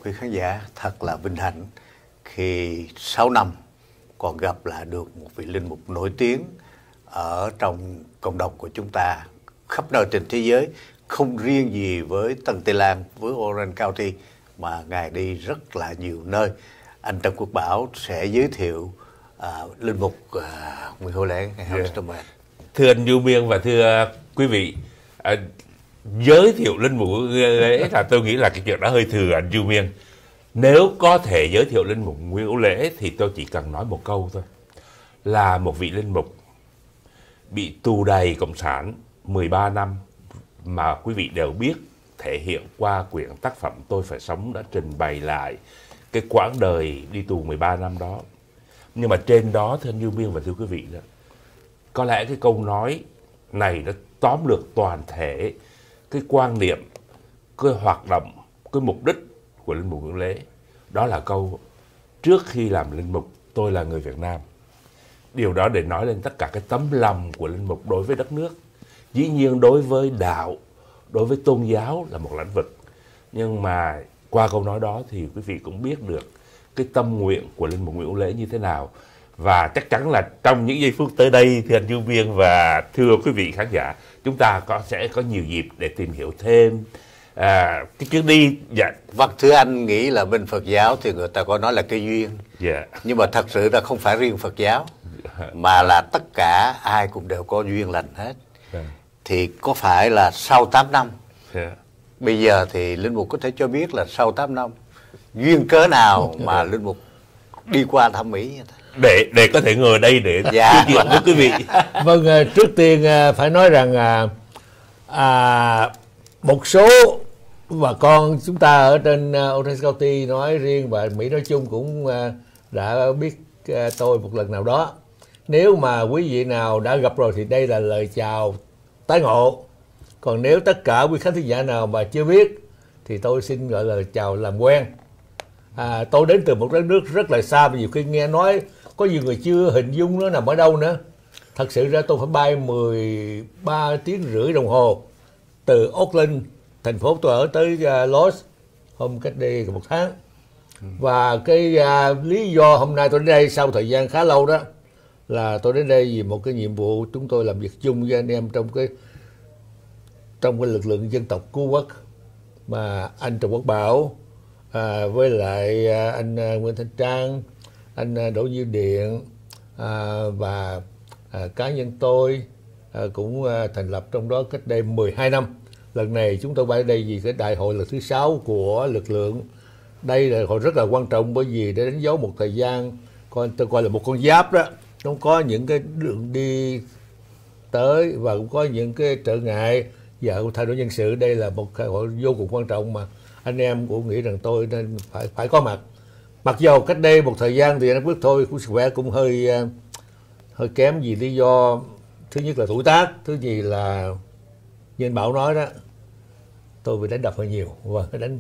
quý khán giả, thật là vinh hạnh khi 6 năm còn gặp lại được một vị linh mục nổi tiếng ở trong cộng đồng của chúng ta khắp nơi trên thế giới, không riêng gì với Tân Tây Lan, với Orange County, mà Ngài đi rất là nhiều nơi. Anh Trần Quốc Bảo sẽ giới thiệu linh mục Nguyễn Hữu Lễ ngày hôm nay. Thưa anh Du Miên và thưa quý vị, giới thiệu linh mục Lễ là tôi nghĩ là cái chuyện đó hơi thừa anh Du Miên. Nếu có thể giới thiệu linh mục Nguyễn Hữu Lễ thì tôi chỉ cần nói một câu thôi, là một vị linh mục bị tù đày cộng sản 13 năm mà quý vị đều biết, thể hiện qua quyển tác phẩm Tôi Phải Sống đã trình bày lại cái quãng đời đi tù 13 năm đó. Nhưng mà trên đó, thưa anh Du Miên và thưa quý vị, đó, có lẽ cái câu nói này nó tóm lược toàn thể cái quan niệm, cái hoạt động, cái mục đích của linh mục Nguyễn Lễ. Đó là câu: trước khi làm linh mục, tôi là người Việt Nam. Điều đó để nói lên tất cả cái tấm lòng của linh mục đối với đất nước. Dĩ nhiên đối với đạo, đối với tôn giáo là một lĩnh vực. Nhưng mà qua câu nói đó thì quý vị cũng biết được cái tâm nguyện của linh mục Nguyễn Hữu Lễ như thế nào. Và chắc chắn là trong những giây phút tới đây, thưa anh Du Miên và thưa quý vị khán giả, chúng ta sẽ có nhiều dịp để tìm hiểu thêm cái chuyến đi. Dạ. Vâng, thưa anh, nghĩ là bên Phật giáo thì người ta có nói là cái duyên. Dạ. Nhưng mà thật sự là không phải riêng Phật giáo, mà là tất cả ai cũng đều có duyên lành hết. Thì có phải là sau 8 năm, bây giờ thì linh mục có thể cho biết là sau 8 năm duyên cớ nào mà linh mục đi qua thăm Mỹ như thế? Để có thể ngồi đây để nói chuyện với quý vị. Vâng, trước tiên phải nói rằng một số bà con chúng ta ở trên Orange County nói riêng và Mỹ nói chung cũng đã biết tôi một lần nào đó. Nếu mà quý vị nào đã gặp rồi thì đây là lời chào tái ngộ. Còn nếu tất cả quý khán thính giả nào mà chưa biết thì tôi xin gọi là chào làm quen. Tôi đến từ một đất nước rất là xa, và nhiều khi nghe nói có nhiều người chưa hình dung nó nằm ở đâu nữa. Thật sự ra tôi phải bay 13 tiếng rưỡi đồng hồ từ Auckland, thành phố tôi ở, tới Los hôm cách đây một tháng. Và cái lý do hôm nay tôi đến đây sau thời gian khá lâu đó là tôi đến đây vì một cái nhiệm vụ chúng tôi làm việc chung với anh em trong cái lực lượng dân tộc cứu quốc mà anh Trần Quốc Bảo với lại anh Nguyễn Thanh Trang, anh Đỗ Như Điện và cá nhân tôi cũng thành lập trong đó cách đây 12 năm. Lần này chúng tôi bay đây vì cái đại hội lần thứ 6 của lực lượng. Đây là hội rất là quan trọng, bởi vì để đánh dấu một thời gian, tôi coi là một con giáp đó. Nó có những cái đường đi tới và cũng có những cái trở ngại và thay đổi nhân sự. Đây là một hội vô cùng quan trọng mà anh em cũng nghĩ rằng tôi nên phải có mặt. Mặc dù cách đây một thời gian thì anh biết thôi, sức khỏe cũng hơi kém vì lý do thứ nhất là tuổi tác, thứ nhì là như anh Bảo nói đó, tôi bị đánh đập hơi nhiều và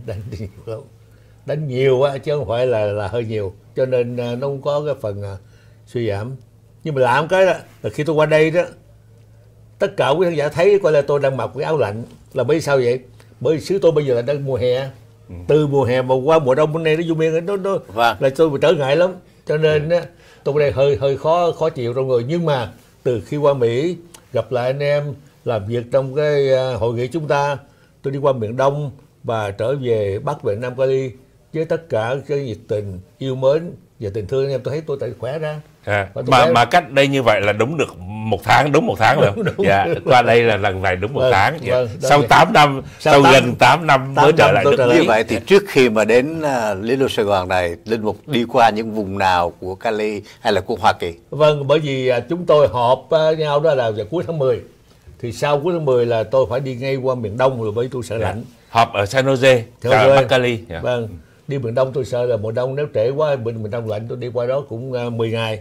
đánh nhiều á, chứ không phải là hơi nhiều, cho nên nó cũng có cái phần suy giảm. Nhưng mà làm cái đó là khi tôi qua đây đó, tất cả quý khán giả thấy coi là tôi đang mặc cái áo lạnh, là bởi sao vậy? Bởi xứ tôi bây giờ là đang mùa hè, từ mùa hè mà qua mùa đông bên này nó Du Miên nó là tôi bị trở ngại lắm, cho nên tôi đây hơi khó chịu trong người. Nhưng mà từ khi qua Mỹ gặp lại anh em làm việc trong cái hội nghị chúng ta, tôi đi qua miền Đông và trở về Bắc về Nam Cali với tất cả cái nhiệt tình, yêu mến và tình thương anh em, tôi thấy tôi khỏe ra. Mà cách đây như vậy là đúng được một tháng, đúng một tháng rồi. Dạ, qua đây là lần này đúng một tháng. Sau 8 năm, sau gần 8 năm mới trở lại nước Mỹ. Như vậy thì trước khi mà đến Lý Đô Sài Gòn này, linh mục đi qua những vùng nào của Cali hay là của Hoa Kỳ? Vâng, bởi vì chúng tôi họp nhau đó là vào cuối tháng 10. Thì sau cuối tháng 10 là tôi phải đi ngay qua miền Đông rồi, bởi tôi sợ lạnh. Họp ở San Jose, ở Bắc Cali. Vâng, đi miền Đông tôi sợ là mùa đông nếu trễ quá, miền Đông lạnh, tôi đi qua đó cũng 10 ngày.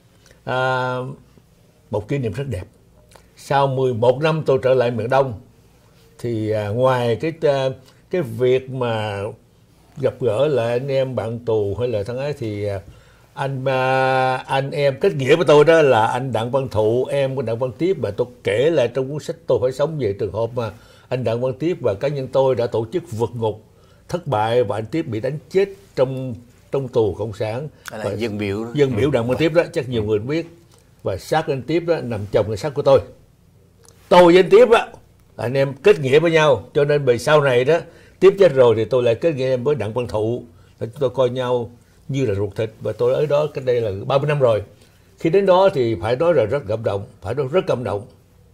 Một kỷ niệm rất đẹp. Sau 11 năm tôi trở lại miền Đông thì ngoài cái việc mà gặp gỡ lại anh em bạn tù hay là thân ái thì anh em kết nghĩa với tôi đó là anh Đặng Văn Thụ, em của Đặng Văn Tiếp, mà tôi kể lại trong cuốn sách Tôi Phải Sống về trường hợp mà anh Đặng Văn Tiếp và cá nhân tôi đã tổ chức vượt ngục thất bại và anh Tiếp bị đánh chết trong tù cộng sản. Là dân biểu Đặng Văn Tiếp đó, chắc nhiều người biết. Và xác anh Tiếp đó nằm chồng cái xác của tôi. Tôi với anh Tiếp á, anh em kết nghĩa với nhau, cho nên về sau này đó Tiếp chết rồi thì tôi lại kết nghĩa với Đặng Văn Thụ. Chúng tôi coi nhau như là ruột thịt, và tôi ở đó cách đây là 30 năm rồi. Khi đến đó thì phải nói là rất cảm động,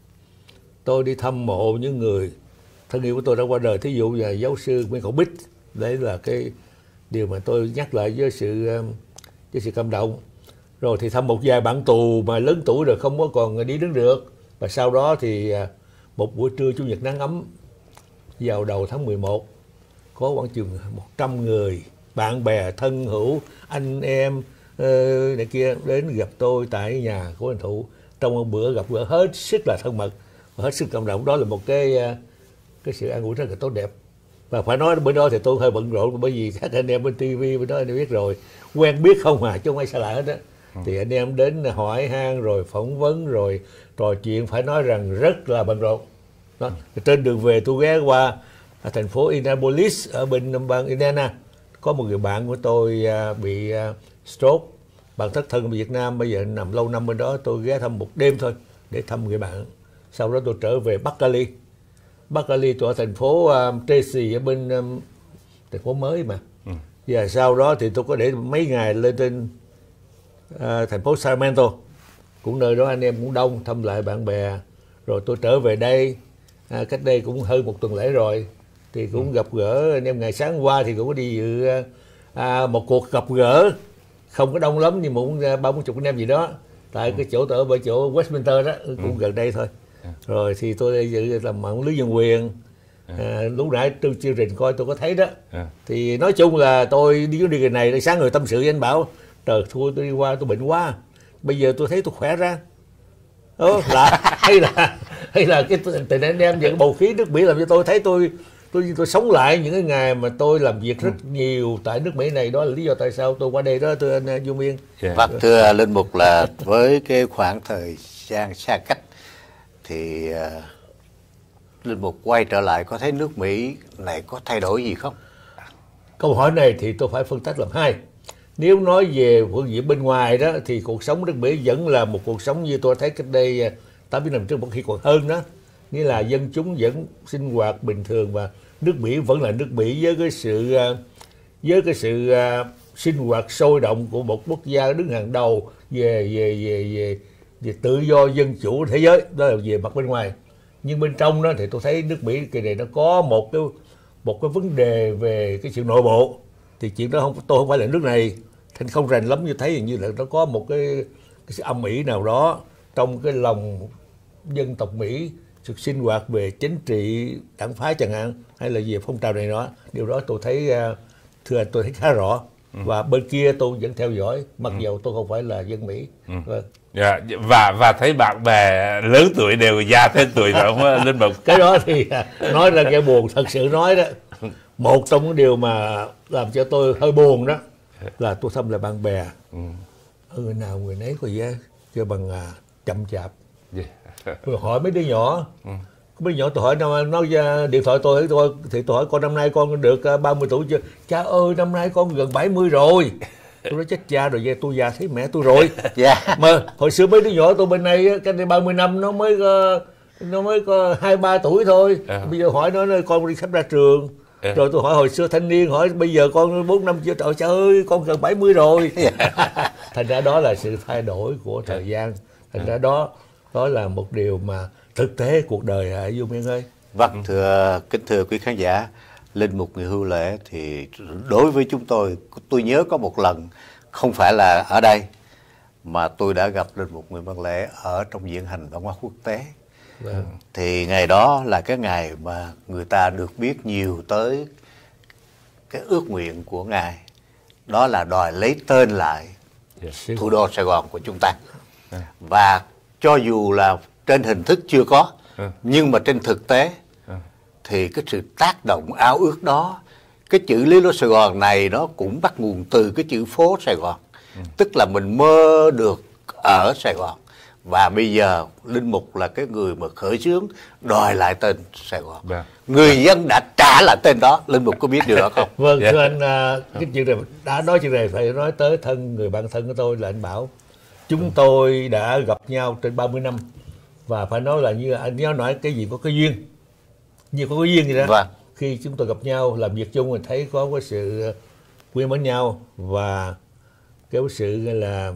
Tôi đi thăm mộ những người thân yêu của tôi đã qua đời, thí dụ là giáo sư Nguyễn Khẩu Bích. Đấy là cái điều mà tôi nhắc lại với sự cảm động. Rồi thì thăm một vài bạn tù mà lớn tuổi rồi không có còn đi đứng được. Và sau đó thì một buổi trưa Chủ nhật nắng ấm vào đầu tháng 11, có khoảng chừng 100 người, bạn bè, thân hữu, anh em này kia đến gặp tôi tại nhà của anh Thụ trong một bữa gặp gỡ hết sức là thân mật và hết sức cảm động. Đó là một cái sự an ủi rất là tốt đẹp. Và phải nói bữa đó thì tôi hơi bận rộn, bởi vì các anh em bên TV bên đó anh em biết rồi, quen biết không à, chứ không ai xa lạ hết á. Thì anh em đến hỏi han rồi phỏng vấn rồi trò chuyện, phải nói rằng rất là bận rộn. Đó. Trên đường về tôi ghé qua thành phố Indianapolis ở bên bang Indiana. Có một người bạn của tôi bị stroke, bạn thất thân ở Việt Nam, bây giờ nằm lâu năm bên đó. Tôi ghé thăm một đêm thôi để thăm người bạn. Sau đó tôi trở về Bắc Cali. Tôi ở thành phố Tracy ở bên thành phố mới mà. Và sau đó thì tôi có để mấy ngày lên trên thành phố Sacramento, cũng nơi đó anh em cũng đông, thăm lại bạn bè. Rồi tôi trở về đây cách đây cũng hơn một tuần lễ rồi, thì cũng gặp gỡ anh em. Ngày sáng qua thì cũng có đi dự một cuộc gặp gỡ không có đông lắm nhưng mà cũng 30-40 anh em gì đó tại cái chỗ ở chỗ Westminster đó, cũng gần đây thôi. Rồi thì tôi dự làm mạng lưới dân quyền. Lúc nãy chương trình coi tôi có thấy đó. Thì nói chung là tôi đi cái này, sáng người tâm sự với anh bảo trời thôi tôi đi qua tôi bệnh quá, bây giờ tôi thấy tôi khỏe ra. Hay là cái tình anh em về cái bầu khí nước Mỹ làm cho tôi thấy tôi sống lại những cái ngày mà tôi làm việc rất nhiều tại nước Mỹ này. Đó là lý do tại sao tôi qua đây đó, thưa anh Du Miên. Vâng, thưa Linh Mục, là với cái khoảng thời gian xa cách thì Linh Mục quay trở lại có thấy nước Mỹ này có thay đổi gì không? Câu hỏi này thì tôi phải phân tách làm hai. Nếu nói về phương diện bên ngoài đó thì cuộc sống nước Mỹ vẫn là một cuộc sống như tôi thấy cách đây 8 năm trước, một khi còn hơn đó. Nghĩa là dân chúng vẫn sinh hoạt bình thường và nước Mỹ vẫn là nước Mỹ với cái sự sinh hoạt sôi động của một quốc gia đứng hàng đầu về tự do dân chủ thế giới. Đó là về mặt bên ngoài. Nhưng bên trong đó thì tôi thấy nước Mỹ kỳ này nó có một cái vấn đề về cái sự nội bộ. Thì chuyện đó tôi không phải là nước này thành không rành lắm, như thấy như là nó có một cái sự âm ỉ nào đó trong cái lòng dân tộc Mỹ, sự sinh hoạt về chính trị đảng phái chẳng hạn, hay là về phong trào này đó. Điều đó tôi thấy tôi thấy khá rõ. Và bên kia tôi vẫn theo dõi, mặc dù tôi không phải là dân Mỹ. Vâng. Yeah, và thấy bạn bè lớn tuổi đều già thêm tuổi rồi không Linh Mục? Cái đó thì nói ra nghe buồn, thật sự nói đó. Một trong những điều mà làm cho tôi hơi buồn đó là tôi thăm lại bạn bè. Người nào người nấy có vẻ kêu bằng chậm chạp. Tôi hỏi mấy đứa nhỏ. Mấy đứa nhỏ tôi hỏi nó điện thoại tôi thì tôi hỏi con năm nay con được 30 tuổi chưa? Cha ơi, năm nay con gần 70 rồi. Tôi nói chết cha rồi, tôi già thấy mẹ tôi rồi. Mà hồi xưa mấy đứa nhỏ tôi bên này cách đây 30 năm nó mới có 2-3 tuổi thôi. Bây giờ hỏi nó con đi sắp ra trường. Rồi tôi hỏi hồi xưa thanh niên, hỏi bây giờ con 4 năm chưa, trời ơi con gần 70 rồi. Thành ra đó là sự thay đổi của thời gian. Thành ra đó là một điều mà thực tế cuộc đời Du Miên ơi. Vâng, kính thưa quý khán giả, Linh Mục Người Hưu Lễ thì đối với chúng tôi nhớ có một lần không phải là ở đây mà tôi đã gặp Linh Mục Người Văn Lễ ở trong diễn hành văn hóa quốc tế. Thì ngày đó là cái ngày mà người ta được biết nhiều tới cái ước nguyện của Ngài, đó là đòi lấy tên lại thủ đô Sài Gòn của chúng ta. Và cho dù là trên hình thức chưa có, nhưng mà trên thực tế thì cái sự tác động ao ước đó, cái chữ Lý Đô Sài Gòn này nó cũng bắt nguồn từ cái chữ phố Sài Gòn. Tức là mình mơ được ở Sài Gòn. Và bây giờ Linh Mục là cái người mà khởi xướng đòi lại tên Sài Gòn. Người dân đã trả trả lại tên đó. Linh Mục có biết điều đó không? Vâng, thưa anh, cái chuyện này đã nói chuyện này phải nói tới người bạn thân của tôi là anh Bảo. Chúng tôi đã gặp nhau trên 30 năm và phải nói là như anh nói cái gì có cái duyên, như có cái duyên vậy đó. Vâng. Khi chúng tôi gặp nhau làm việc chung thì thấy có cái sự quý mến nhau và cái sự là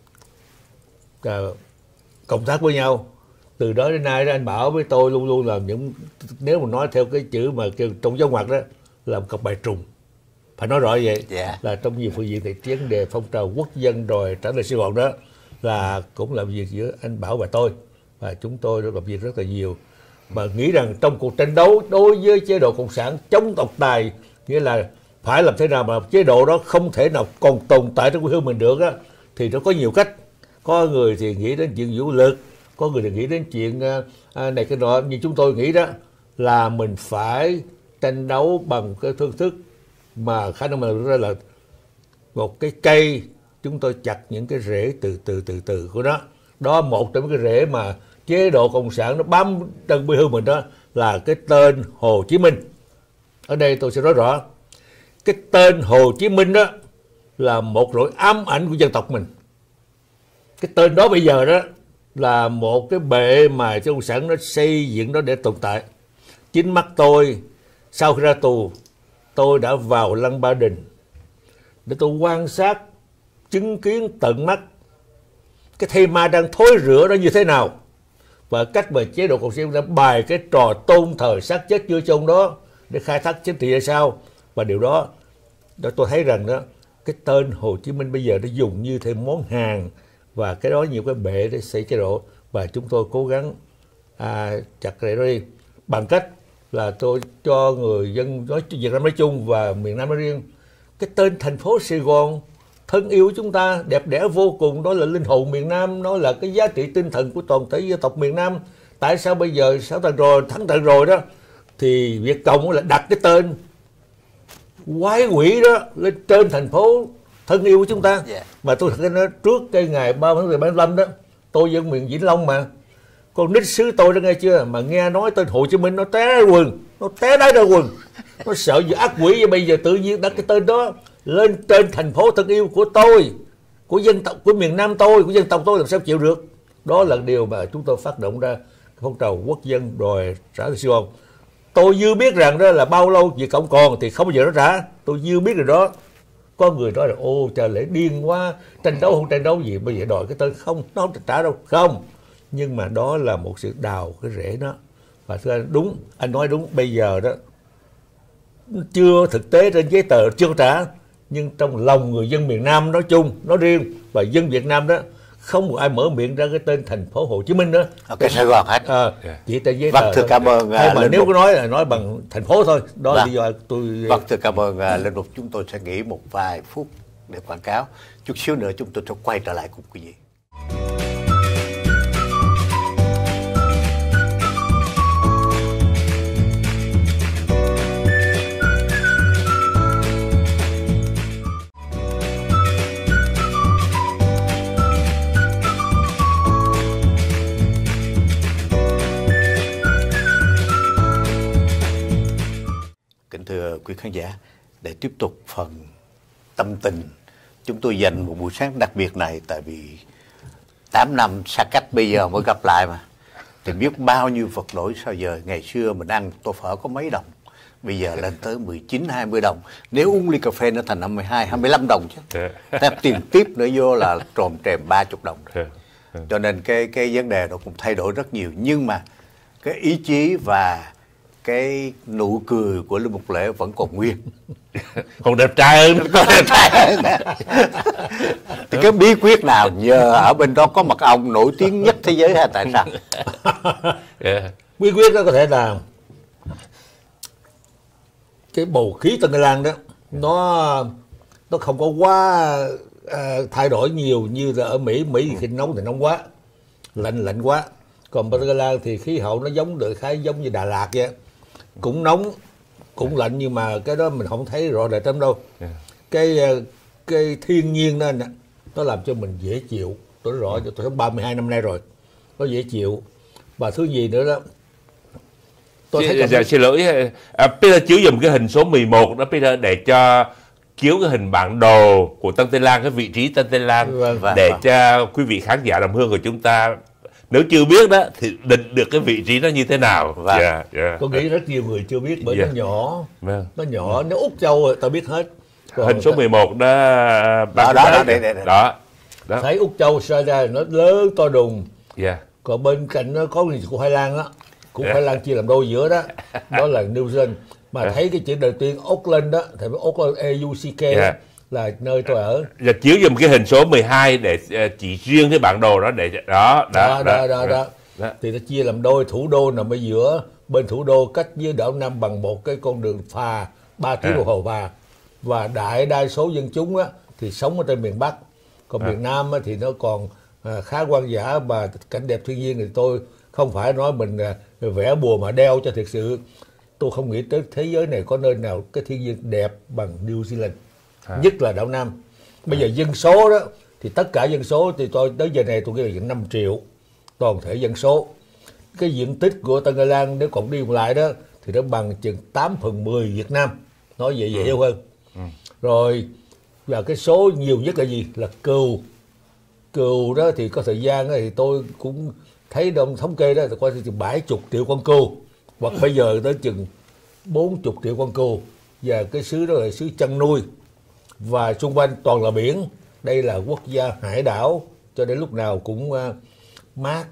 cộng tác với nhau. Từ đó đến nay đó, anh Bảo với tôi luôn luôn là những, nếu mà nói theo cái chữ mà kêu trong giáo ngoặc đó, là một cặp bài trùng. Phải nói rõ vậy. Là trong nhiều phương diện thì vấn đề phong trào quốc dân rồi trả lời Sài Gòn đó là cũng làm việc giữa anh Bảo và tôi, và chúng tôi đã làm việc rất là nhiều. Mà nghĩ rằng trong cuộc tranh đấu đối với chế độ cộng sản chống độc tài, nghĩa là phải làm thế nào mà chế độ đó không thể nào còn tồn tại trong quê hương mình được á, thì nó có nhiều cách. Có người thì nghĩ đến chuyện vũ lực, có người thì nghĩ đến chuyện này cái nọ, nhưng chúng tôi nghĩ đó là mình phải tranh đấu bằng cái phương thức mà khả năng mình ra là một cái cây, chúng tôi chặt những cái rễ từ của nó. Đó, một trong cái rễ mà chế độ cộng sản nó bám trên quê hương mình đó là cái tên Hồ Chí Minh. Ở đây tôi sẽ nói rõ, cái tên Hồ Chí Minh đó là một nỗi ám ảnh của dân tộc mình. Cái tên đó bây giờ đó là một cái bệ mà chế độ cộng sản nó xây dựng nó để tồn tại. Chính mắt tôi sau khi ra tù, tôi đã vào Lăng Ba Đình để tôi quan sát, chứng kiến tận mắt cái thây ma đang thối rữa đó như thế nào, và cách mà chế độ cộng sản đã bài cái trò tôn thờ xác chết chưa chôn đó để khai thác chính trị ra sao. Và điều đó tôi thấy rằng đó, cái tên Hồ Chí Minh bây giờ nó dùng như thêm món hàng, và cái đó nhiều cái bệ để xây chế độ. Và chúng tôi cố gắng chặt rễ đó đi bằng cách là tôi cho người dân nói Việt Nam nói chung và miền Nam nói riêng, cái tên thành phố Sài Gòn thân yêu chúng ta đẹp đẽ vô cùng, đó là linh hồn miền Nam, nó là cái giá trị tinh thần của toàn thể dân tộc miền Nam. Tại sao bây giờ 6 tháng rồi đó thì Việt Cộng là đặt cái tên quái quỷ đó lên trên thành phố thân yêu của chúng ta? Mà tôi thật nói trước cái ngày 30 tháng 75 đó, tôi dân miền Vĩnh Long mà, con nít xứ tôi đó nghe chưa, mà nghe nói tên Hồ Chí Minh nó té ra quần, nó té đáy ra quần, nó sợ gì ác quỷ. Vậy bây giờ tự nhiên đặt cái tên đó lên trên thành phố thân yêu của tôi, của dân tộc, của miền Nam tôi, của dân tộc tôi, làm sao chịu được. Đó là điều mà chúng tôi phát động ra phong trào quốc dân đòi trả lời Sài Gòn. Tôi dư biết rằng đó là bao lâu Việt Cộng còn thì không bao giờ nó trả, tôi dư biết rồi đó. Có người nói là ô trời lẽ điên quá, tranh đấu không tranh đấu gì, bây giờ đòi cái tên không, nó không trả đâu. Không, nhưng mà đó là một sự đào cái rễ đó. Và thưa anh, đúng, anh nói đúng, bây giờ đó chưa thực tế trên giấy tờ chưa trả, nhưng trong lòng người dân miền Nam nói chung, nói riêng, và dân Việt Nam đó, không một ai mở miệng ra cái tên thành phố Hồ Chí Minh đó. Cái Sài Gòn hết. Chỉ tên giấy tờ. Vâng, thưa cảm ơn. Mà nếu có nói là nói bằng thành phố thôi. Đó là lý do tôi. Vâng, thưa cảm ơn Linh Mục. Chúng tôi sẽ nghỉ một vài phút để quảng cáo. Chút xíu nữa chúng tôi sẽ quay trở lại cùng quý vị. Thưa quý khán giả, để tiếp tục phần tâm tình, chúng tôi dành một buổi sáng đặc biệt này, tại vì 8 năm xa cách bây giờ mới gặp lại mà, thì biết bao nhiêu vật đổi sao giờ. Ngày xưa mình ăn tô phở có mấy đồng, bây giờ lên tới 19-20 đồng. Nếu uống ly cà phê nó thành 22-25 đồng chứ. Thêm tiền tiếp nữa vô là trồm trèm 30 đồng. Cho nên cái vấn đề nó cũng thay đổi rất nhiều. Nhưng mà cái ý chí và cái nụ cười của Linh Mục Lễ vẫn còn nguyên. Còn đẹp trai hơn. Còn đẹp trai hơn. Thì cái bí quyết nào nhờ ở bên đó có mật ong nổi tiếng nhất thế giới hay tại sao? Bí quyết đó có thể là cái bầu khí Tân Đài Loan đó, nó không có quá thay đổi nhiều như là ở Mỹ. Mỹ thì khi nóng thì nóng quá, lạnh quá. Còn Tân Đài Loan thì khí hậu nó giống như Đà Lạt vậy, cũng nóng cũng lạnh, nhưng mà cái đó mình không thấy rõ rệt lắm đâu. Cái thiên nhiên đó nó làm cho mình dễ chịu. Tôi nói rõ cho tôi 32 năm nay rồi, nó dễ chịu. Và thứ gì nữa đó, tôi thấy xin lỗi, Peter chiếu dùm cái hình số 11 đó Peter, để cho chiếu cái hình bản đồ của Tân Tây Lan, cái vị trí Tân Tây Lan, để cho quý vị khán giả đồng hương của chúng ta nếu chưa biết đó thì định được cái vị trí nó như thế nào. Tôi nghĩ rất nhiều người chưa biết bởi nó nhỏ, nó nhỏ. Nếu Úc Châu tao biết hết. Còn hình số 11 đó, đó. Thấy Úc Châu sao ra nó lớn to đùng. Còn bên cạnh nó có củ khoai lang đó, củ khoai lang chia làm đôi giữa đó, đó là New Zealand. Mà thấy cái chữ đầu tiên Auckland đó, thì Auckland AUCK là nơi tôi ở. Và chiếu dùm cái hình số 12 để chỉ riêng cái bản đồ đó, để đó. Thì nó chia làm đôi, thủ đô nằm ở giữa, bên thủ đô cách với đảo Nam bằng một cái con đường phà 3 tiếng đồng hồ phà, và đại đa số dân chúng á thì sống ở trên miền Bắc, còn miền Nam á, thì nó còn khá hoang dã và cảnh đẹp thiên nhiên. Thì tôi không phải nói mình vẽ bùa mà đeo cho thiệt sự, tôi không nghĩ tới thế giới này có nơi nào cái thiên nhiên đẹp bằng New Zealand, nhất là đảo Nam. Bây giờ dân số đó thì tất cả dân số thì tôi tới giờ này tôi nghĩ là 5 triệu toàn thể dân số. Cái diện tích của Tân Tây Lan nếu còn đi lại đó thì nó bằng chừng 8/10 Việt Nam, nói vậy dễ hiểu hơn. Rồi và cái số nhiều nhất là gì? Là cừu đó thì có thời gian đó, thì tôi cũng thấy đồng thống kê đó, thì coi chừng 70 triệu con cừu, hoặc bây giờ tới chừng 40 triệu con cừu. Và cái xứ đó là xứ chăn nuôi, và xung quanh toàn là biển. Đây là quốc gia hải đảo, cho đến lúc nào cũng mát.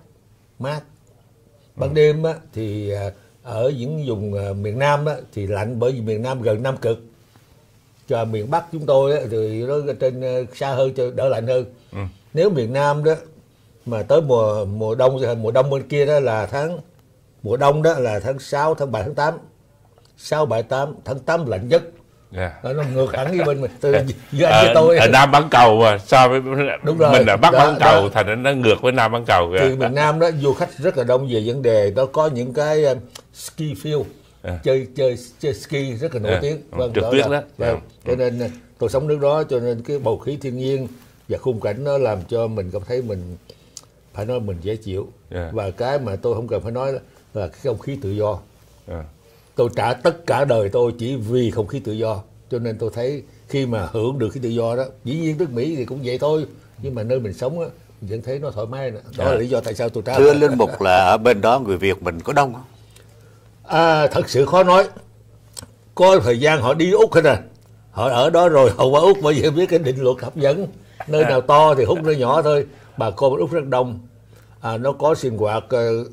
Ban đêm á, thì ở những vùng miền Nam á, thì lạnh, bởi vì miền Nam gần Nam Cực. Cho miền Bắc chúng tôi á, thì nó trên xa hơn, cho đỡ lạnh hơn. Nếu miền Nam đó mà tới mùa đông bên kia đó là mùa đông đó là tháng 6, tháng 7, tháng 8. 6, 7, 8, tháng 8 lạnh nhất. Nó ngược hẳn với bên mình. Ở Nam bán cầu mà so với mình ở Bắc bán cầu, thành nó ngược với Nam bán cầu. Thì miền Nam đó du khách rất là đông về vấn đề đó, có những cái ski field, chơi ski rất là nổi tiếng. Trượt tuyết đó. Cho nên tôi sống nước đó, cho nên cái bầu khí thiên nhiên và khung cảnh nó làm cho mình cảm thấy mình phải nói mình dễ chịu. Và cái mà tôi không cần phải nói là cái không khí tự do. Tôi trả tất cả đời tôi chỉ vì không khí tự do, cho nên tôi thấy khi mà hưởng được cái tự do đó, dĩ nhiên nước Mỹ thì cũng vậy thôi, nhưng mà nơi mình sống á, mình vẫn thấy nó thoải mái. Đó là lý do tại sao tôi trả. Thưa Linh Mục, là ở bên đó người Việt mình có đông không? Thật sự khó nói. Có thời gian họ đi Úc hết rồi, họ ở đó rồi họ qua Úc, bởi vì biết cái định luật hấp dẫn, nơi nào to thì hút nơi nhỏ thôi. Bà con bên Úc rất đông, nó có sinh hoạt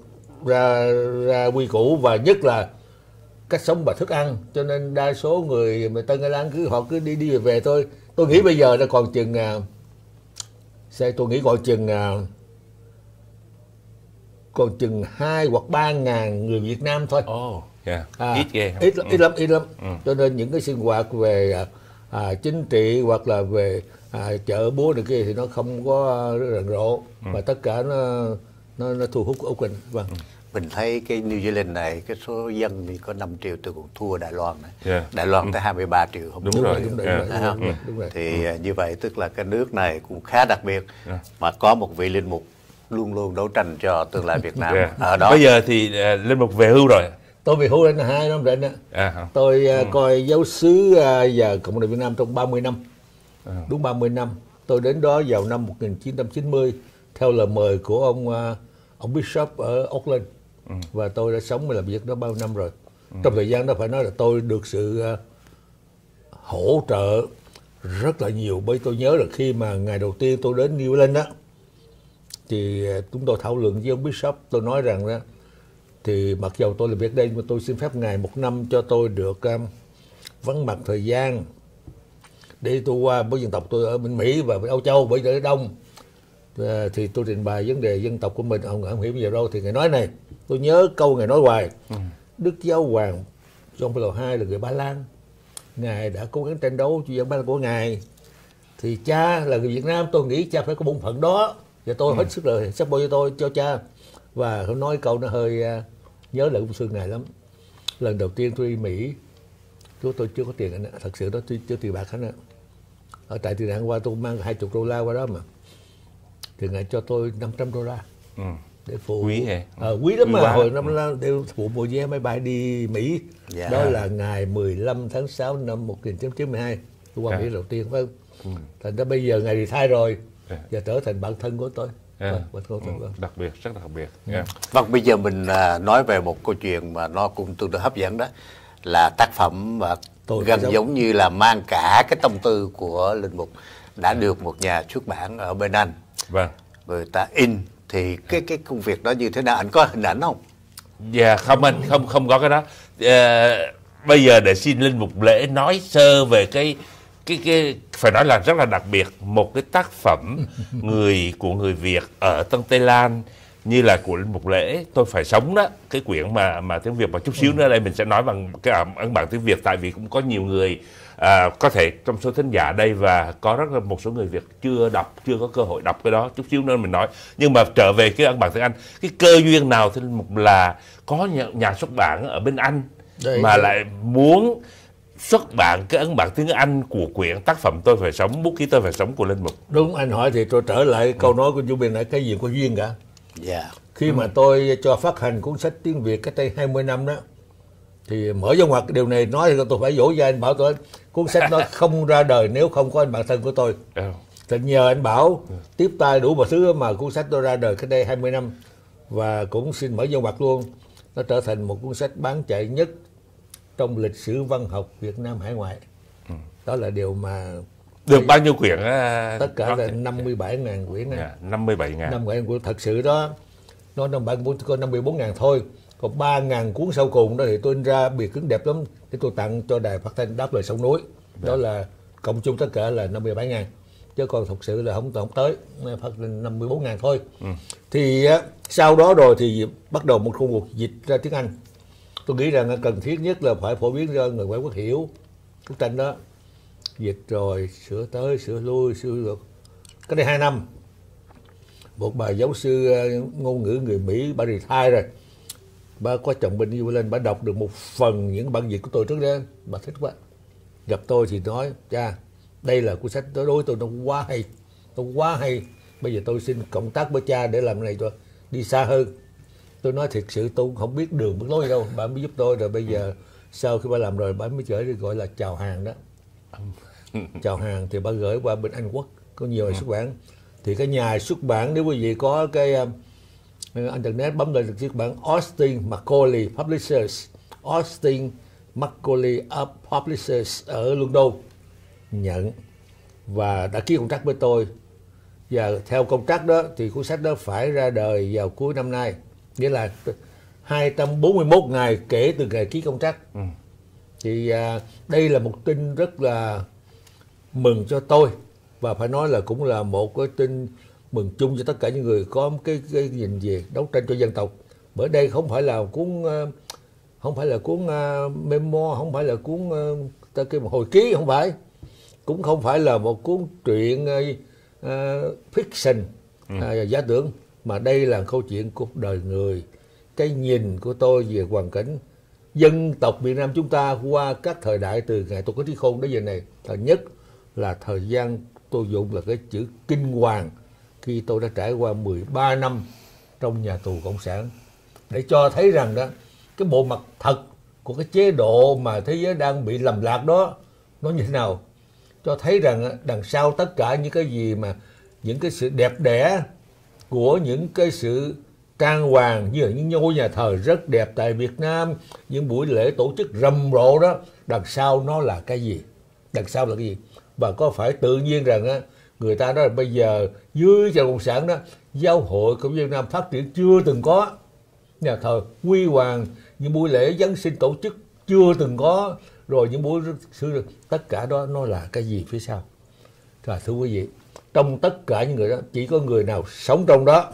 ra quy củ, và nhất là cách sống và thức ăn, cho nên đa số người Tân Tây Lan họ cứ đi về thôi. Tôi nghĩ bây giờ nó còn chừng còn chừng 2 hoặc 3 ngàn người Việt Nam thôi. Ít ghê. Ít lắm. Cho nên những cái sinh hoạt về chính trị hoặc là về chợ búa này kia thì nó không có rầm rộ, và tất cả nó thu hút Auckland. Mình thấy cái New Zealand này, cái số dân thì có 5 triệu, tôi cũng thua Đài Loan này. Đài Loan tới 23 triệu. Đúng rồi. Thì như vậy tức là cái nước này cũng khá đặc biệt, mà có một vị linh mục luôn luôn đấu tranh cho tương lai Việt Nam ở đó. Bây giờ thì linh mục về hưu rồi. Tôi về hưu đến 2 năm rồi đó. Tôi coi giáo xứ và Cộng đồng Việt Nam trong 30 năm. Đúng 30 năm. Tôi đến đó vào năm 1990 theo lời mời của ông Bishop ở Auckland. Và tôi đã sống và làm việc đó bao năm rồi. Trong thời gian đó phải nói là tôi được sự hỗ trợ rất là nhiều. Bởi tôi nhớ là khi mà ngày đầu tiên tôi đến New Zealand đó, thì chúng tôi thảo luận với ông Bishop. Tôi nói rằng đó, thì mặc dù tôi làm việc đây, mà tôi xin phép ngài 1 năm cho tôi được vắng mặt thời gian để tôi qua với dân tộc tôi ở bên Mỹ và bên Âu Châu, bởi ở Đông. Thì tôi trình bày vấn đề dân tộc của mình, ông không hiểu nhiều đâu. Thì ngài nói này, tôi nhớ câu ngài nói hoài, Đức Giáo Hoàng John Paul II là người Ba Lan, ngài đã cố gắng tranh đấu cho dân Ba Lan của ngài. Thì cha là người Việt Nam, tôi nghĩ cha phải có bổn phận đó, và tôi hết sức lời sắp bôi cho tôi cho cha. Và tôi nói câu nó hơi nhớ lại công sư ngài lắm. Lần đầu tiên tôi đi Mỹ, tôi chưa có tiền anh ạ, thật sự đó, tôi chưa tiền bạc anh ạ. Ở tại tiền nạn qua tôi mang $20 qua đó mà, thì ngài cho tôi $500. để phụ Quý hả? Quý lắm Quý mà quá. hồi năm là để phụ mua vé máy bay đi Mỹ. Dạ. Đó là ngày 15 tháng 6 năm 1992 tôi qua Mỹ đầu tiên, phải không? Thành ra bây giờ ngày retire rồi, và trở thành bạn thân của tôi. Đặc biệt, rất đặc biệt. Vâng, bây giờ mình nói về một câu chuyện mà nó cũng tương đối hấp dẫn, đó là tác phẩm mà gần giống như là mang cả cái tâm tư của Linh Mục đã được một nhà xuất bản ở bên Anh. Vâng. Người ta in thì cái công việc đó như thế nào, anh có hình ảnh không? Dạ không anh, không có cái đó. Bây giờ để xin Linh Mục Lễ nói sơ về cái phải nói là rất là đặc biệt, một cái tác phẩm của người Việt ở Tân Tây Lan như là của Linh Mục Lễ, Tôi Phải Sống đó, cái quyển mà tiếng Việt, mà chút xíu nữa đây mình sẽ nói bằng cái ấn bản tiếng Việt, tại vì cũng có nhiều người có thể trong số thính giả đây và có rất là một số người Việt chưa có cơ hội đọc cái đó, chút xíu nữa mình nói. Nhưng mà trở về cái ấn bản tiếng Anh, cái cơ duyên nào thì Linh Mục là có nhà xuất bản ở bên Anh mà lại muốn xuất bản cái ấn bản tiếng Anh của quyển tác phẩm Tôi Phải Sống, bút ký Tôi Phải Sống của Linh Mục? Đúng, anh hỏi thì tôi trở lại câu nói của chú Biên là cái gì có duyên cả. Dạ. Khi mà tôi cho phát hành cuốn sách tiếng Việt cách đây 20 năm đó, thì mở dấu ngoặc điều này nói thì tôi phải vỗ vai anh Bảo, tôi cuốn sách nó không ra đời nếu không có anh bạn thân của tôi. Thì nhờ anh Bảo tiếp tay đủ mọi thứ mà cuốn sách tôi ra đời cách đây 20 năm. Và cũng xin mở dấu ngoặc luôn, nó trở thành một cuốn sách bán chạy nhất trong lịch sử văn học Việt Nam hải ngoại. Đó là điều mà được bao nhiêu quyển? Tất cả là 57.000 quyển. 57.000 quyển thật sự đó. Nó bản có 54.000 thôi. Còn 3.000 cuốn sau cùng đó thì tôi in ra bìa cứng đẹp lắm để tôi tặng cho đài phát thanh Đáp Lời Sông Núi. Đó là cộng chung tất cả là 57.000, chứ còn thật sự là không tới, phát lên 54.000 thôi. Thì sau đó rồi thì bắt đầu một công cuộc dịch ra tiếng Anh. Tôi nghĩ rằng cần thiết nhất là phải phổ biến cho người ngoại quốc hiểu bức tranh đó. Dịch rồi sửa tới sửa lui sửa được. Cách đây 2 năm, một bà giáo sư ngôn ngữ người Mỹ, bà retire rồi, bà có chồng bên yêu lên, bà đọc được một phần những bản dịch của tôi trước đó, bà thích quá, gặp tôi thì nói: cha, đây là cuốn sách đối với tôi nó quá hay, bây giờ tôi xin cộng tác với cha để làm này cho đi xa hơn. Tôi nói thiệt sự tôi cũng không biết đường biết lối đâu, bà mới giúp tôi. Rồi bây giờ sau khi bà làm rồi, bà mới gửi gọi là chào hàng đó. Chào hàng thì bà gửi qua bên Anh Quốc, có nhiều nhà xuất bản. Thì cái nhà xuất bản, nếu quý vị có cái internet bấm lên xuất bản Austin Macaulay Publishers, Austin Macaulay Publishers ở London nhận và đã ký contract với tôi. Và theo contract đó thì cuốn sách đó phải ra đời vào cuối năm nay, nghĩa là 241 ngày kể từ ngày ký contract. Thì đây là một tin rất là mừng cho tôi, và phải nói là cũng là một cái tin mừng chung cho tất cả những người có cái nhìn về đấu tranh cho dân tộc. Bởi đây không phải là cuốn memo, không phải là cuốn cái hồi ký, không phải, cũng không phải là một cuốn truyện fiction giả tưởng, mà đây là câu chuyện cuộc đời người, cái nhìn của tôi về hoàn cảnh dân tộc Việt Nam chúng ta qua các thời đại từ ngày tôi có trí khôn đến giờ này. Thời nhất là thời gian tôi dùng là cái chữ kinh hoàng, khi tôi đã trải qua 13 năm trong nhà tù cộng sản, để cho thấy rằng đó cái bộ mặt thật của cái chế độ mà thế giới đang bị lầm lạc đó nó như thế nào, cho thấy rằng đằng sau tất cả những cái gì mà những cái sự đẹp đẽ của những cái sự trang hoàng như là những ngôi nhà thờ rất đẹp tại Việt Nam, những buổi lễ tổ chức rầm rộ đó, đằng sau nó là cái gì, đằng sau là cái gì. Và có phải tự nhiên rằng á, người ta nói là bây giờ dưới chế độ cộng sản đó, giáo hội của Việt Nam phát triển chưa từng có, nhà thờ huy hoàng, những buổi lễ Giáng sinh tổ chức chưa từng có, rồi những buổi sự, tất cả đó nó là cái gì phía sau. Và thưa quý vị, trong tất cả những người đó chỉ có người nào sống trong đó,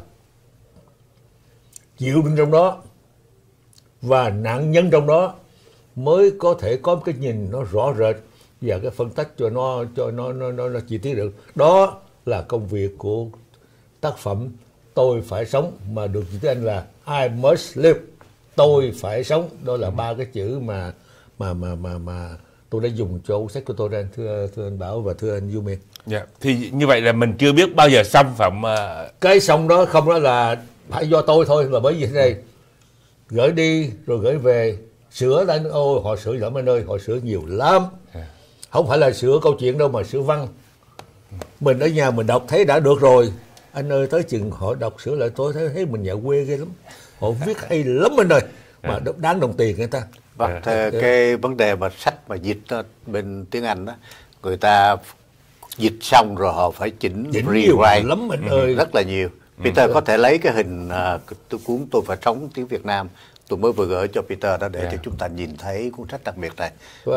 chịu đựng trong đó và nạn nhân trong đó mới có thể có một cái nhìn nó rõ rệt và cái phân tích cho nó chi tiết được. Đó là công việc của tác phẩm Tôi Phải Sống, mà được chữ tiếng Anh là I Must Live. Tôi phải sống, đó là ba cái chữ mà tôi đã dùng cho sách của tôi đây, thưa anh Bảo và thưa anh Du Miên. Dạ, thì như vậy là mình chưa biết bao giờ xong phải không? Cái xong đó không, đó là phải do tôi thôi, là bởi vì thế này, gửi đi rồi gửi về, sửa lên, ôi họ sửa lắm anh ơi, họ sửa nhiều lắm. Không phải là sửa câu chuyện đâu mà sửa văn. Mình ở nhà mình đọc thấy đã được rồi, anh ơi tới chừng họ đọc sửa lại tôi thấy mình nhà quê ghê lắm. Họ viết hay lắm anh ơi, mà đáng đồng tiền người ta. Vâng, cái vấn đề mà sách mà dịch bên tiếng Anh đó, người ta dịch xong rồi họ phải chỉnh rewrite lắm anh ơi, rất là nhiều. Peter có thể lấy cái hình cuốn Tôi Phải Sống tiếng Việt Nam tôi mới vừa gửi cho Peter đó để cho chúng ta nhìn thấy cuốn sách đặc biệt này.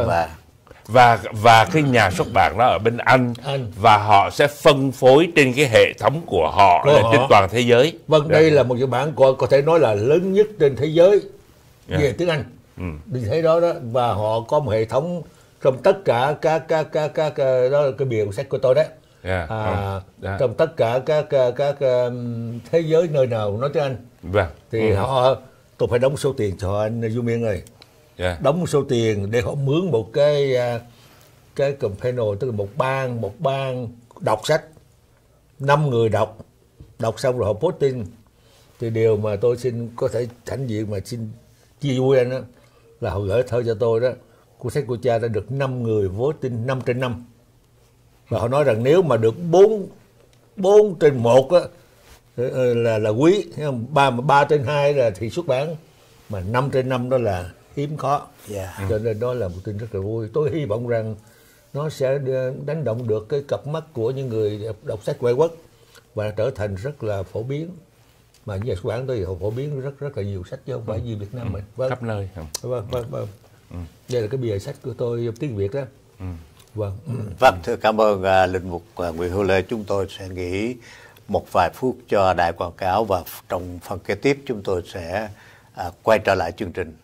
Và cái nhà xuất bản đó ở bên Anh, và họ sẽ phân phối trên cái hệ thống của họ trên toàn thế giới. Vâng, đây là một cái bản có thể nói là lớn nhất trên thế giới về tiếng Anh. Đi thấy đó đó, và họ có một hệ thống trong tất cả các đó là cái bìa sách của tôi đấy. Trong tất cả các thế giới nơi nào nói tiếng Anh. Thì tôi phải đóng số tiền cho anh Du Miên ơi. Đóng số tiền để họ mướn một cái companion, tức là một ban đọc sách, 5 người đọc xong rồi họ posting. Thì điều mà tôi xin có thể hãnh diện mà xin chia vui anh đó, là họ gửi thơ cho tôi đó, cuốn sách của cha đã được 5 người voting 5/5. Và họ nói rằng nếu mà được 4/1 á là quý, 3/2 là thì xuất bản, mà 5/5 đó là hiếm khó. Cho nên đó là một tin rất là vui. Tôi hy vọng rằng nó sẽ đánh động được cái cặp mắt của những người đọc sách ngoại quốc và trở thành rất là phổ biến. Mà nhà xuất bản tôi họ phổ biến rất là nhiều sách chứ không phải gì Việt Nam mình. Khắp nơi. Vâng. Đây là cái bìa sách của tôi tiếng Việt đó. Vâng, thưa cảm ơn linh mục Nguyễn Hữu Lê. Chúng tôi sẽ nghỉ một vài phút cho đại quảng cáo, và trong phần kế tiếp chúng tôi sẽ quay trở lại chương trình.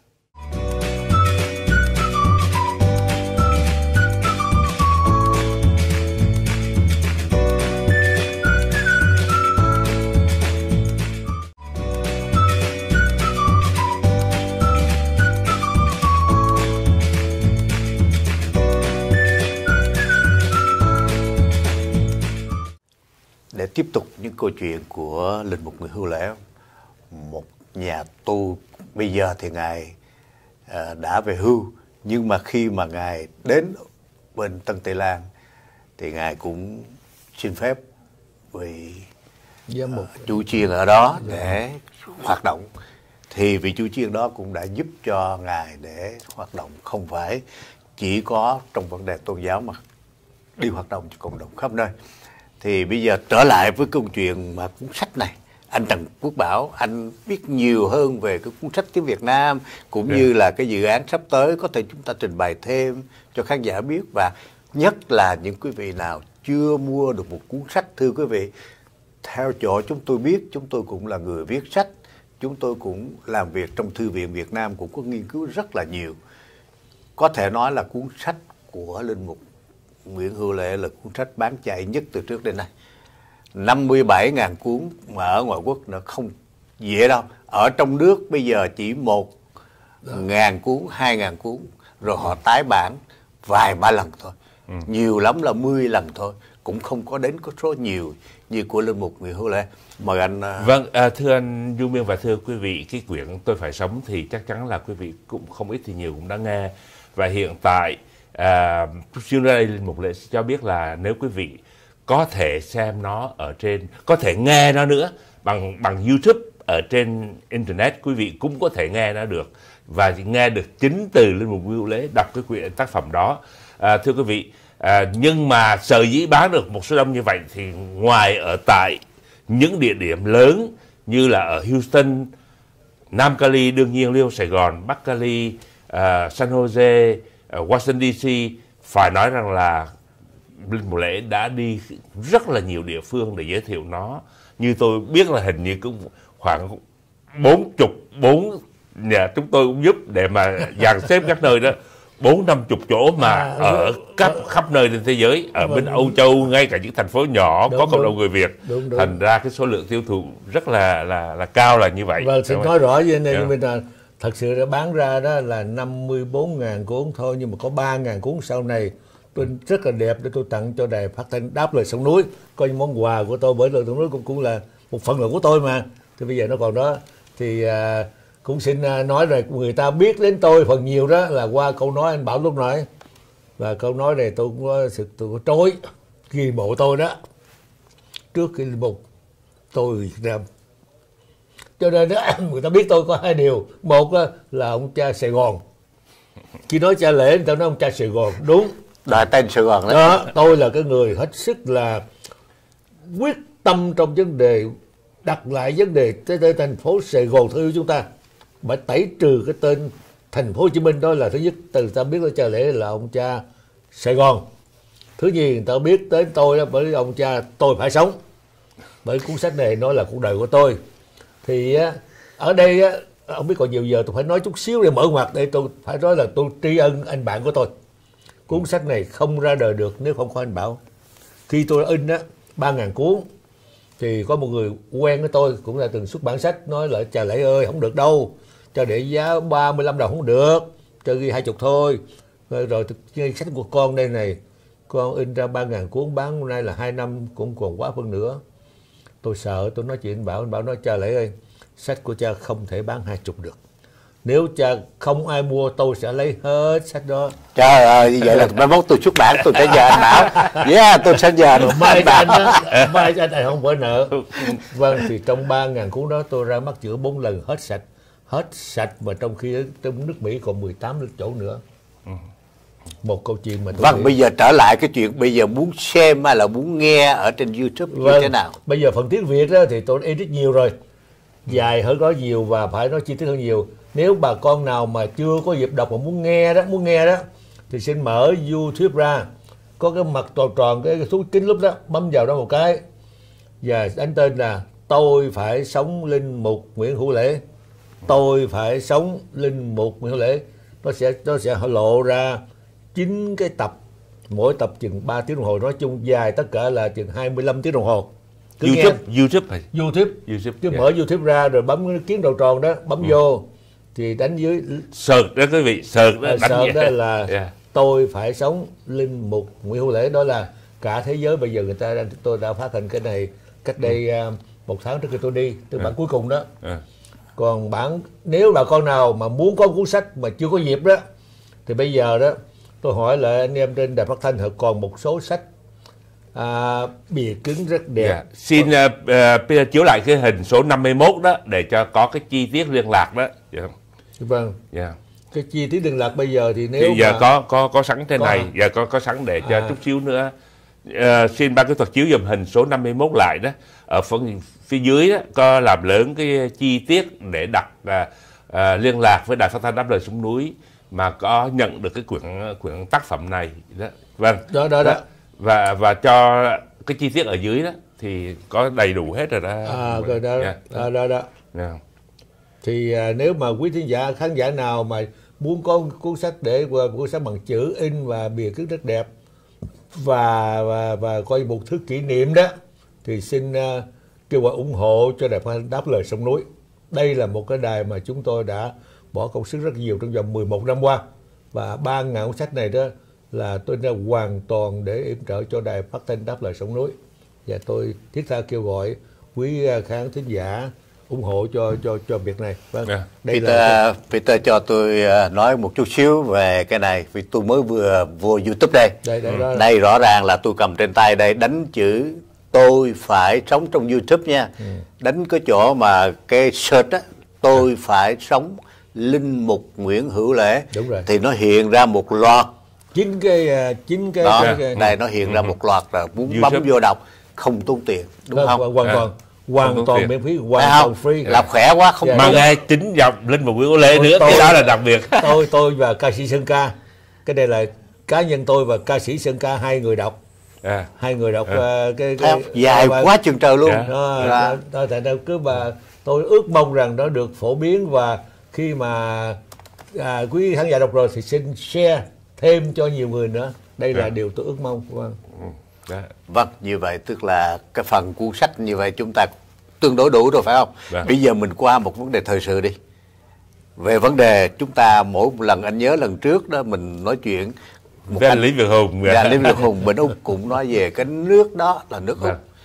Để tiếp tục những câu chuyện của linh mục Nguyễn Hữu Lễ, một nhà tu, bây giờ thì ngài đã về hưu, nhưng mà khi mà ngài đến bên Tân Tây Lan thì ngài cũng xin phép vì chủ chiên ở đó để hoạt động. Thì vị chủ chiên đó cũng đã giúp cho ngài để hoạt động không phải chỉ có trong vấn đề tôn giáo mà đi hoạt động cho cộng đồng khắp nơi. Thì bây giờ trở lại với câu chuyện mà cuốn sách này, anh Trần Quốc Bảo, anh biết nhiều hơn về cái cuốn sách tiếng Việt Nam cũng như là cái dự án sắp tới, có thể chúng ta trình bày thêm cho khán giả biết, và nhất là những quý vị nào chưa mua được một cuốn sách. Thưa quý vị, theo chỗ chúng tôi biết, chúng tôi cũng là người viết sách, chúng tôi cũng làm việc trong Thư viện Việt Nam, cũng có nghiên cứu rất là nhiều. Có thể nói là cuốn sách của linh mục Nguyễn Hữu Lễ là cuốn sách bán chạy nhất từ trước đến nay. 57.000 cuốn, mà ở ngoại quốc nó không dễ đâu. Ở trong nước bây giờ chỉ 1.000 cuốn, 2.000 cuốn, rồi họ tái bản vài ba lần thôi. Nhiều lắm là 10 lần thôi, cũng không có đến có số nhiều như của linh mục Nguyễn Hữu Lễ. Mời anh. Vâng, thưa anh Du Miên và thưa quý vị, cái quyển Tôi Phải Sống thì chắc chắn là quý vị cũng không ít thì nhiều cũng đã nghe. Và hiện tại trước đây linh mục Lễ cho biết là nếu quý vị có thể xem nó ở trên, có thể nghe nó nữa bằng YouTube ở trên internet, quý vị cũng có thể nghe nó được, và nghe được chính từ linh mục Nguyễn Hữu Lễ đọc cái quyển tác phẩm đó. Thưa quý vị, nhưng mà sở dĩ bán được một số đông như vậy thì ngoài ở tại những địa điểm lớn như là ở Houston, Nam Cali, đương nhiên Liêu Sài Gòn, Bắc Cali, San Jose, Washington DC, phải nói rằng là linh mục Lễ đã đi rất là nhiều địa phương để giới thiệu nó. Như tôi biết là hình như cũng khoảng 40 nhà chúng tôi cũng giúp để mà dàn xếp các nơi đó, 40-50 chỗ mà ở khắp nơi trên thế giới, ở bên Âu Châu, ngay cả những thành phố nhỏ có cộng đồng người Việt. Thành ra cái số lượng tiêu thụ rất là cao là như vậy. Vâng, xin nói rõ với anh em, thật sự đã bán ra đó là 54.000 cuốn thôi, nhưng mà có 3.000 cuốn sau này tôi rất là đẹp để tôi tặng cho đài phát thanh Đáp Lời Sông Núi, coi như món quà của tôi, bởi Lời Sông Núi cũng là một phần là của tôi mà. thì bây giờ nó còn đó. Thì cũng xin nói rồi, người ta biết đến tôi phần nhiều đó là qua câu nói anh Bảo lúc nãy, và câu nói này tôi cũng có sự tôi có trối ghi bộ tôi đó trước khi linh mục tôi Việt Nam. Cho nên đó, người ta biết tôi có hai điều. Một là ông cha Sài Gòn, khi nói cha Lễ người ta nói ông cha Sài Gòn, đúng, Đại tên Sài Gòn đó. đó. Tôi là cái người hết sức là quyết tâm trong vấn đề đặt lại vấn đề tới thành phố Sài Gòn thân yêu chúng ta, phải tẩy trừ cái tên thành phố Hồ Chí Minh. Đó là thứ nhất, từ ta biết tới cha Lễ là ông cha Sài Gòn. Thứ nhì, người ta biết tới tôi đó bởi ông cha Tôi Phải Sống, bởi cuốn sách này nói là cuộc đời của tôi. Thì ở đây không biết còn nhiều giờ tôi phải nói chút xíu để mở ngoặt, để tôi phải nói là tôi tri ân anh bạn của tôi. Cuốn sách này không ra đời được nếu không có anh Bảo. Khi tôi in 3.000 cuốn thì có một người quen với tôi cũng là từng xuất bản sách nói là cha Lễ ơi không được đâu, cho để giá 35 đồng không được, cho ghi 20 thôi. Rồi sách của con đây này, con in ra 3.000 cuốn bán hôm nay là 2 năm cũng còn quá phân nữa. Tôi sợ, tôi nói chuyện anh Bảo nói cha Lễ ơi, sách của cha không thể bán 20 được. Nếu cha không ai mua tôi sẽ lấy hết sách đó. Trời ơi, vậy là mai mốt tôi xuất bản tôi sẽ nhờ anh Bảo. Tôi sẽ nhờ mai anh đó, mai anh này không phải nợ. Vâng, thì trong 3.000 cuốn đó tôi ra mắt chữa 4 lần hết sạch, mà trong khi trong nước Mỹ còn 18 chỗ nữa. Một câu chuyện mà tôi Vâng, nghĩ. bây giờ trở lại cái chuyện bây giờ muốn xem hay là muốn nghe ở trên YouTube như thế nào? Bây giờ phần tiếng Việt đó thì tôi edit nhiều rồi, dài hơn đó nhiều và phải nói chi tiết hơn nhiều. Nếu bà con nào mà chưa có dịp đọc mà muốn nghe đó thì xin mở YouTube ra, có cái mặt tròn tròn cái số kính lúc đó, bấm vào đó một cái và đánh tên là Tôi Phải Sống Linh Mục Nguyễn Hữu Lễ. Tôi Phải Sống Linh Mục Nguyễn Hữu Lễ. Nó sẽ lộ ra 9 cái tập, mỗi tập chừng 3 tiếng đồng hồ, nói chung dài tất cả là chừng 25 tiếng đồng hồ. Cứ YouTube chứ mở YouTube ra rồi bấm cái kiến đầu tròn đó, bấm vô thì đánh dưới search đó quý vị, search đó, search đó là Tôi Phải Sống Linh Mục Nguyễn Hữu Lễ. Đó là cả thế giới bây giờ tôi đã phát hành cái này cách đây 1 tháng trước khi tôi đi, từ bản cuối cùng đó. Còn nếu bà con nào mà muốn có cuốn sách mà chưa có dịp đó thì bây giờ đó tôi hỏi lại anh em trên đài phát thanh, họ còn một số sách bìa cứng rất đẹp. Xin chiếu lại cái hình số 51 đó để cho có cái chi tiết liên lạc đó. Vâng. Cái chi tiết liên lạc bây giờ thì nếu thì giờ mà có sẵn trên này, giờ có sẵn để cho chút xíu nữa. Xin ban kỹ thuật chiếu dùm hình số 51 lại đó. Ở phần phía dưới đó có làm lớn cái chi tiết để đặt liên lạc với đài phát thanh Đáp Lời Sông Núi mà có nhận được cái quyển tác phẩm này đó. Vâng. Đó. Và cho cái chi tiết ở dưới đó thì có đầy đủ hết rồi đó. Đó. Thì nếu mà quý khán giả nào mà muốn có cuốn sách để cuốn sách bằng chữ in và bìa cứng rất đẹp và coi một thứ kỷ niệm đó thì xin kêu gọi ủng hộ cho đài phát thanh Đáp Lời Sông Núi. Đây là một cái đài mà chúng tôi đã bỏ công sức rất nhiều trong vòng 11 năm qua, và 3.000 cuốn sách này đó là tôi đã hoàn toàn để yểm trợ cho đài phát thanh Đáp Lời Sông Núi, và tôi thiết tha kêu gọi quý khán thính giả ủng hộ cho việc này. Vâng. Peter cho tôi nói một chút xíu về cái này, vì tôi mới vừa vô YouTube đây. Đây rõ ràng là tôi cầm trên tay đây, đánh chữ Tôi Phải Sống trong YouTube nha. Đánh cái chỗ mà cái search á, Tôi Phải Sống Linh Mục Nguyễn Hữu Lễ. Đúng rồi. Thì nó hiện ra một loạt 9 cái đó, này nó hiện ra một loạt là muốn YouTube. Bấm vô đọc không tốn tiền, đúng không? Hoàn toàn miễn phí, hoàn toàn free. Làm khỏe quá không. Mà nghe chính dòng Linh Mục Nguyễn Hữu Lễ nữa, cái đó là đặc biệt. Tôi và ca sĩ Sơn Ca, cái này là cá nhân tôi và ca sĩ Sơn Ca, hai người đọc. Hai người đọc cái dài quá chừng trời luôn. Thành ra cứ mà tôi ước mong rằng nó được phổ biến, và khi mà quý khán giả đọc rồi thì xin share thêm cho nhiều người nữa. Đây là điều tôi ước mong. Vâng, như vậy tức là cái phần cuốn sách như vậy chúng ta tương đối đủ rồi phải không? Bây giờ mình qua một vấn đề thời sự đi. Về vấn đề chúng ta mỗi một lần, anh nhớ lần trước đó mình nói chuyện với anh Lý Việt Hùng. Lý Việt Hùng bên Úc cũng nói về cái nước đó là nước Úc.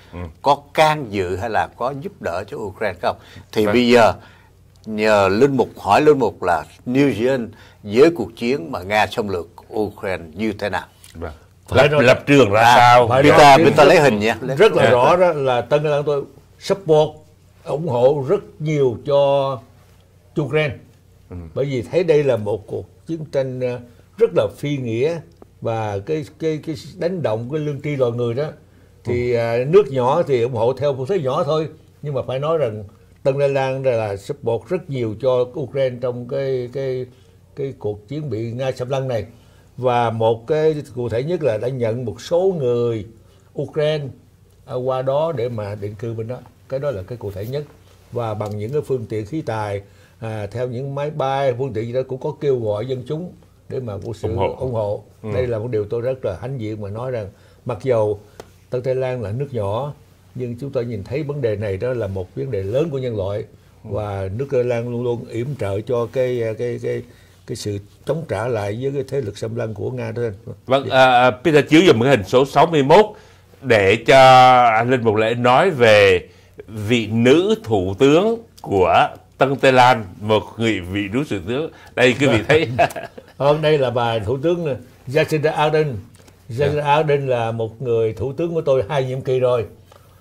có can dự hay là có giúp đỡ cho Ukraine không? Thì bây giờ nhờ linh mục hỏi linh mục là New Zealand với cuộc chiến mà Nga xâm lược Ukraine như thế nào? Lập trường ra sao? Peter lấy hình nha. Rất là rõ đó là Tân Lan tôi support, ủng hộ rất nhiều cho Ukraine. Bởi vì thấy đây là một cuộc chiến tranh rất là phi nghĩa, và cái đánh động cái lương tri loài người đó thì nước nhỏ thì ủng hộ theo một thế nhỏ thôi, nhưng mà phải nói rằng Tân Đài Loan là support rất nhiều cho Ukraine trong cái cuộc chiến bị Nga xâm lăng này. Và một cái cụ thể nhất là đã nhận một số người Ukraine qua đó để mà định cư bên đó. Cái đó là cái cụ thể nhất. Và bằng những cái phương tiện khí tài, theo những máy bay, phương tiện gì đó cũng có kêu gọi dân chúng để mà có sự ủng hộ. Đây là một điều tôi rất là hãnh diện mà nói rằng mặc dầu Tân Đài Loan là nước nhỏ, nhưng chúng tôi nhìn thấy vấn đề này đó là một vấn đề lớn của nhân loại, và nước Đài Loan luôn luôn yểm trợ cho cái sự chống trả lại với cái thế lực xâm lăng của Nga đó. Vâng, Peter chiếu dùm cái hình số 61 để cho anh Linh Mục Lễ nói về vị nữ thủ tướng của Tân Tây Lan, một vị nữ thủ tướng. Đây quý vị thấy. Đây là bà thủ tướng Jacinda Ardern. Jacinda Ardern là một người thủ tướng của tôi 2 nhiệm kỳ rồi.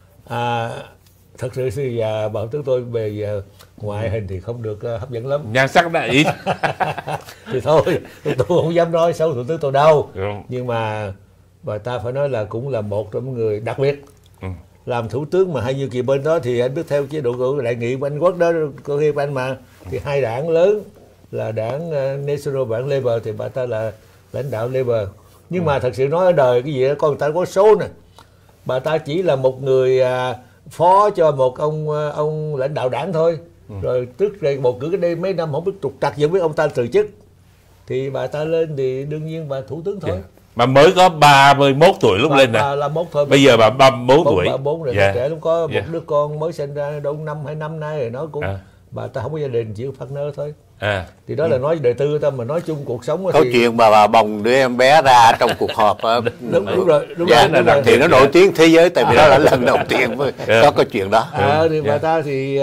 Thật sự thì bà thủ tướng tôi về ngoại hình thì không được hấp dẫn lắm. Nhan sắc đã ít. Thì thôi, tôi không dám nói xấu thủ tướng tôi đâu. Nhưng mà bà ta phải nói là cũng là một trong những người đặc biệt. Làm thủ tướng mà 2 nhiệm kỳ bên đó thì anh biết theo chế độ của đại nghị của Anh Quốc đó, của hiệp Anh mà, thì 2 đảng lớn là đảng National và đảng Labour, thì bà ta là lãnh đạo Labour. Nhưng mà thật sự nói ở đời cái gì đó, con người ta có số nè. Bà ta chỉ là một người phó cho một ông lãnh đạo đảng thôi. Rồi trước đây bầu cử cái đây mấy năm không biết trục trặc gì, biết ông ta từ chức, thì bà ta lên thì đương nhiên bà thủ tướng thôi. Mà mới có 31 tuổi lúc lên nè. Bây giờ bà 34 tuổi. 34 rồi, trẻ lúc có một đứa con mới sinh ra đâu 2 năm nay rồi, nó cũng bà ta không có gia đình, chỉ có partner thôi. Thì đó là nói đời tư ta, mà nói chung cuộc sống câu chuyện bà bồng đứa em bé ra trong cuộc họp. Đúng rồi. Thì nó nổi tiếng thế giới, tại vì đó là lần đầu tiên có cái chuyện đó. Thì bà ta thì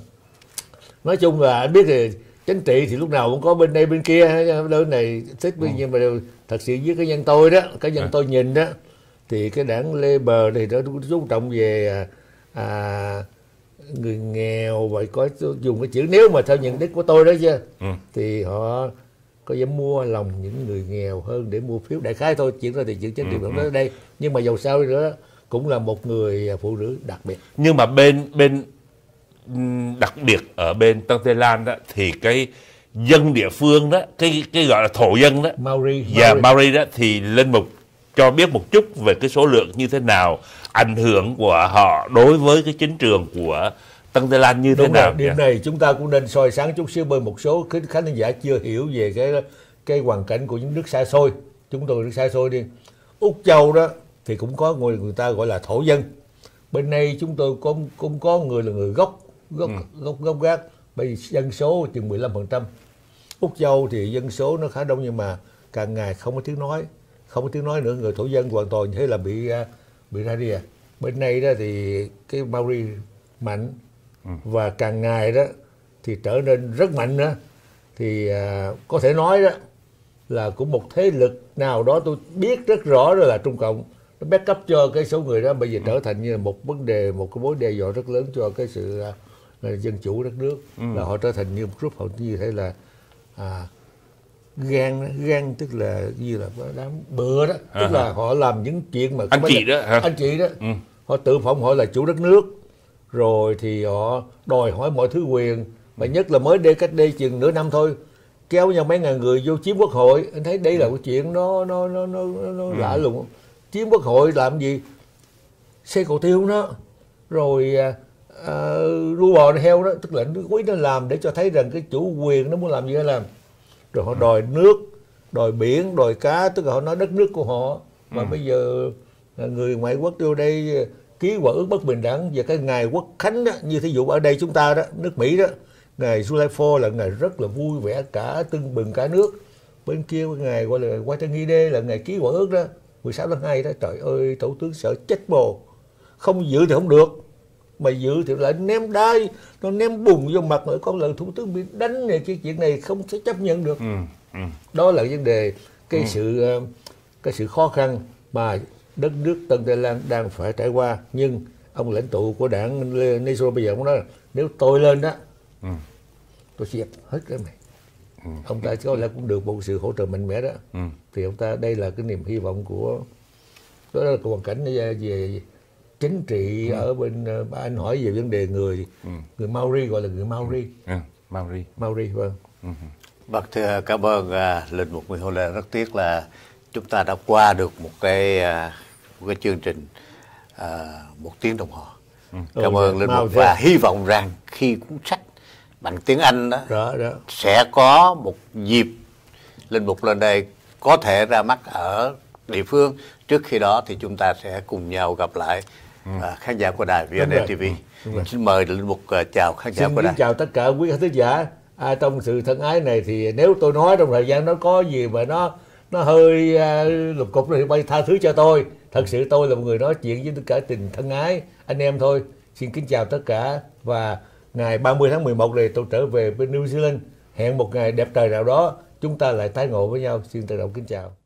nói chung là anh biết thì chính trị thì lúc nào cũng có bên đây bên kia, bên này thích nhưng mà thật sự với cái nhân tôi đó, cái nhân tôi nhìn đó, thì cái đảng Labour thì nó chú trọng về người nghèo, và có dùng cái chữ, nếu mà theo nhận thức của tôi đó chứ, thì họ có dám mua lòng những người nghèo hơn để mua phiếu, đại khái thôi. Chuyện đó thì chuyện chính trị vẫn nói ở đây, nhưng mà dầu sao nữa cũng là một người phụ nữ đặc biệt. Nhưng mà bên đặc biệt ở bên Tân Tây Lan đó thì cái dân địa phương đó, cái gọi là thổ dân đó, Maori đó, thì Linh Mục cho biết một chút về cái số lượng như thế nào, ảnh hưởng của họ đối với cái chính trường của Tân Tây Lan như thế nào. Điểm này chúng ta cũng nên soi sáng chút xíu, bởi một số khán giả chưa hiểu về cái hoàn cảnh của những nước xa xôi. Chúng tôi nước xa xôi đi, Úc Châu đó thì cũng có người ta gọi là thổ dân. Bên đây chúng tôi cũng có người là người gốc gác, bởi vì dân số chừng 15%. Úc Châu thì dân số nó khá đông, nhưng mà càng ngày không có tiếng nói nữa, người thổ dân hoàn toàn thế là bị ra đi. Bên này đó thì cái Maori mạnh, và càng ngày đó thì trở nên rất mạnh nữa. Thì có thể nói đó là cũng một thế lực nào đó tôi biết rất rõ đó là Trung Cộng, nó back up cho cái số người đó bây giờ trở thành như là một vấn đề, một cái mối đe dọa rất lớn cho cái sự dân chủ đất nước. Là họ trở thành như một group, họ như thế là gan tức là như là đám bừa đó, tức là họ làm những chuyện mà anh chị đó họ tự phỏng họ là chủ đất nước, rồi thì họ đòi hỏi mọi thứ quyền, và nhất là mới cách đây chừng nửa năm thôi, kéo nhau mấy ngàn người vô chiếm quốc hội. Anh thấy đây là cái chuyện nó lạ lùng. Chiếm quốc hội làm gì? Xây cầu tiêu đó, rồi đua bò heo đó, tức là quý nó làm để cho thấy rằng cái chủ quyền nó muốn làm gì nó làm. Rồi họ đòi nước, đòi biển, đòi cá, tức là họ nói đất nước của họ. Và bây giờ người ngoại quốc vô đây ký hòa ước bất bình đẳng về cái ngày Quốc khánh đó, như thí dụ ở đây chúng ta đó, nước Mỹ đó, ngày July 4 là ngày rất là vui vẻ, cả tưng bừng cả nước. Bên kia ngày gọi là White Day là ngày ký hòa ước đó, 16 tháng 2 đó. Trời ơi, thủ tướng sợ chết bồ. không dự thì không được, mà dự thì lại ném đá, nó ném bùn vô mặt nữa, con lần thủ tướng bị đánh này, cái chuyện này không thể chấp nhận được. Đó là vấn đề cái sự khó khăn mà đất nước Tân Tây Lan đang phải trải qua. Nhưng ông lãnh tụ của đảng National bây giờ cũng nói là nếu tôi lên đó, tôi sẽ dẹp hết cái này. Ông ta có lẽ cũng được một sự hỗ trợ mạnh mẽ đó. Thì ông ta, đây là cái niềm hy vọng của, đó là hoàn cảnh về chính trị ở bên. Anh hỏi về vấn đề người Maori, gọi là người Maori. Maori, vâng. Vâng, thưa cảm ơn Linh Mục Nguyễn Hữu Lễ. Rất tiếc là chúng ta đã qua được một cái chương trình 1 tiếng đồng hồ. Cảm ơn Linh Mục và hy vọng rằng khi cuốn sách bằng tiếng Anh đó. Sẽ có một dịp Linh Mục lên đây có thể ra mắt ở địa phương. Trước khi đó thì chúng ta sẽ cùng nhau gặp lại khán giả của đài VNA TV. Xin mời Linh Mục chào khán giả của đài. Xin chào tất cả quý khán giả. Trong sự thân ái này thì nếu tôi nói trong thời gian nó có gì mà nó hơi lục cục thì bay tha thứ cho tôi. Thật sự tôi là một người nói chuyện với tất cả tình thân ái anh em thôi. Xin kính chào tất cả, và ngày 30 tháng 11 này tôi trở về bên New Zealand. Hẹn một ngày đẹp trời nào đó chúng ta lại tái ngộ với nhau. Xin trân trọng kính chào.